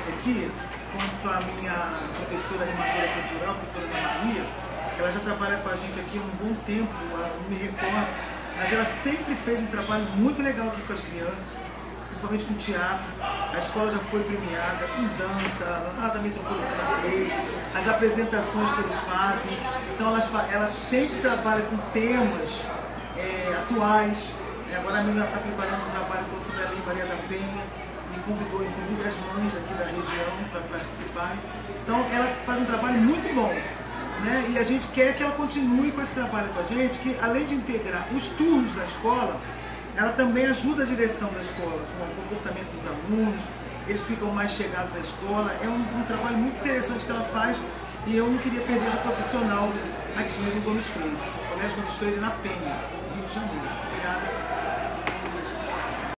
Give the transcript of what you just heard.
aqui, quanto a minha professora animadora cultural, a professora Ana Maria, que ela já trabalha com a gente aqui há um bom tempo, eu não me recordo, mas ela sempre fez um trabalho muito legal aqui com as crianças, principalmente com teatro. A escola já foi premiada em dança, lá da Metropolitana 3, as apresentações que eles fazem. Então ela sempre trabalha com temas atuais. Agora a menina está preparando um trabalho sobre a Lei Maria da Penha e convidou inclusive as mães aqui da região para participarem. Então ela faz um trabalho muito bom, né? E a gente quer que ela continue com esse trabalho com a gente, que além de integrar os turnos da escola, ela também ajuda a direção da escola, com o comportamento dos alunos, eles ficam mais chegados à escola. É um trabalho muito interessante que ela faz e eu não queria perder essa profissional aqui no Gomes Freire, Colégio Gomes Freire na Penha, Rio de Janeiro. Obrigada.